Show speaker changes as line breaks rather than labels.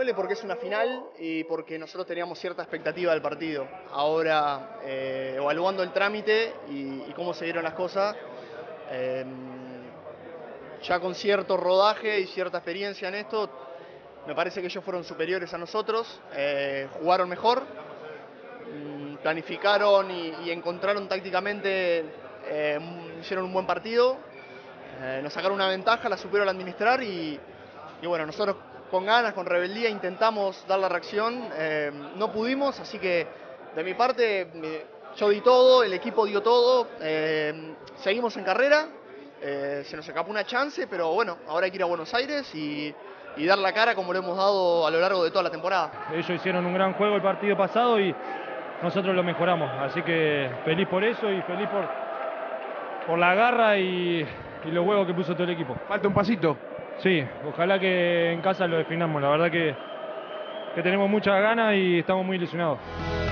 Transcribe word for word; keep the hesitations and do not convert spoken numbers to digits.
Duele porque es una final y porque nosotros teníamos cierta expectativa del partido. Ahora, eh, evaluando el trámite y, y cómo se dieron las cosas, eh, ya con cierto rodaje y cierta experiencia en esto, me parece que ellos fueron superiores a nosotros, eh, jugaron mejor, planificaron y, y encontraron tácticamente, eh, hicieron un buen partido, eh, nos sacaron una ventaja, la supieron administrar y, y bueno, nosotros con ganas, con rebeldía intentamos dar la reacción, eh, no pudimos, así que de mi parte yo di todo, el equipo dio todo, eh, seguimos en carrera, eh, se nos escapó una chance, pero bueno, ahora hay que ir a Buenos Aires y, y dar la cara como lo hemos dado a lo largo de toda la temporada.
Ellos hicieron un gran juego el partido pasado y nosotros lo mejoramos, así que feliz por eso y feliz por, por la garra y, y los huevos que puso todo el equipo.
Falta un pasito.
Sí, ojalá que en casa lo definamos, la verdad que, que tenemos muchas ganas y estamos muy ilusionados.